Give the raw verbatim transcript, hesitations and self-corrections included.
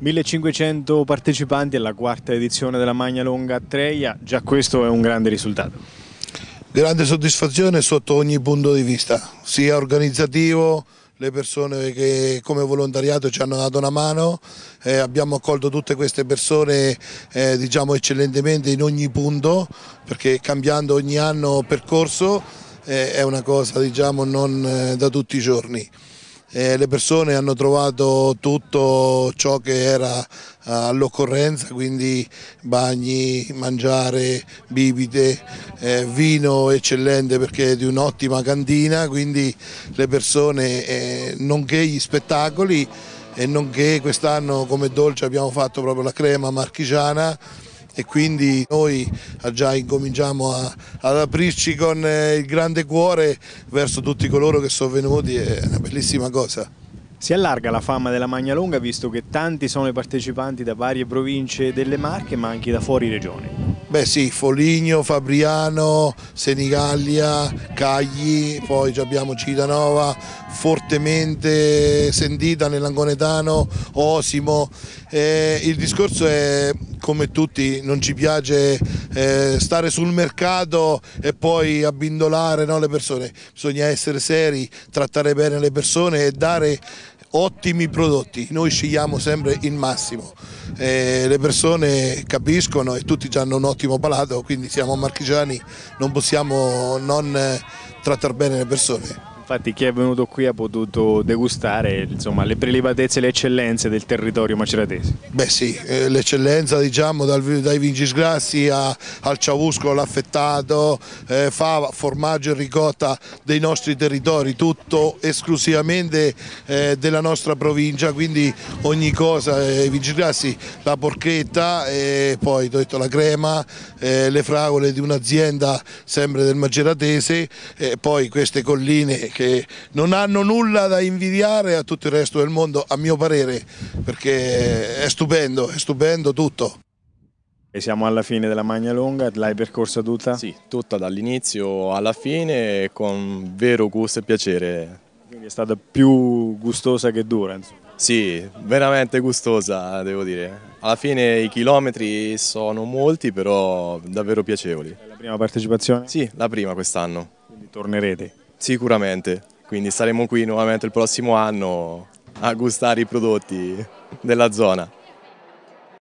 millecinquecento partecipanti alla quarta edizione della Magna Longa a Treia, già questo è un grande risultato. Grande soddisfazione sotto ogni punto di vista, sia organizzativo, le persone che come volontariato ci hanno dato una mano, eh, abbiamo accolto tutte queste persone eh, diciamo eccellentemente in ogni punto, perché cambiando ogni anno percorso eh, è una cosa diciamo non eh, da tutti i giorni. Eh, le persone hanno trovato tutto ciò che era all'occorrenza, quindi bagni, mangiare, bibite, eh, vino eccellente perché è di un'ottima cantina, quindi le persone, eh, nonché gli spettacoli e nonché quest'anno come dolce abbiamo fatto proprio la crema marchigiana. E quindi noi già incominciamo a, ad aprirci con il grande cuore verso tutti coloro che sono venuti, è una bellissima cosa. Si allarga la fama della Magna Longa visto che tanti sono i partecipanti da varie province delle Marche ma anche da fuori regione. Beh sì, Foligno, Fabriano, Senigallia, Cagli, poi abbiamo Civitanova, fortemente sentita nell'Angonetano, Osimo. Eh, il discorso è, come tutti, non ci piace eh, stare sul mercato e poi abbindolare no, le persone, bisogna essere seri, trattare bene le persone e dare ottimi prodotti, noi scegliamo sempre il massimo, eh, le persone capiscono e tutti hanno un ottimo palato, quindi siamo marchigiani, non possiamo non eh, trattare bene le persone. Infatti chi è venuto qui ha potuto degustare insomma, le prelibatezze e le eccellenze del territorio maceratese. Beh sì, eh, l'eccellenza diciamo dal, dai vincisgrassi a, al ciauscolo, l'affettato, eh, fava, formaggio e ricotta dei nostri territori, tutto esclusivamente eh, della nostra provincia, quindi ogni cosa, eh, i vincisgrassi, la porchetta e poi ho detto, la crema, eh, le fragole di un'azienda sempre del maceratese e poi queste colline che non hanno nulla da invidiare a tutto il resto del mondo, a mio parere, perché è stupendo, è stupendo tutto. E siamo alla fine della Magna Longa, l'hai percorsa tutta? Sì, tutta dall'inizio alla fine con vero gusto e piacere. Quindi è stata più gustosa che dura, insomma. Sì, veramente gustosa, devo dire. Alla fine i chilometri sono molti, però davvero piacevoli. È la prima partecipazione? Sì, la prima quest'anno. Quindi tornerete? Sicuramente, quindi saremo qui nuovamente il prossimo anno a gustare i prodotti della zona.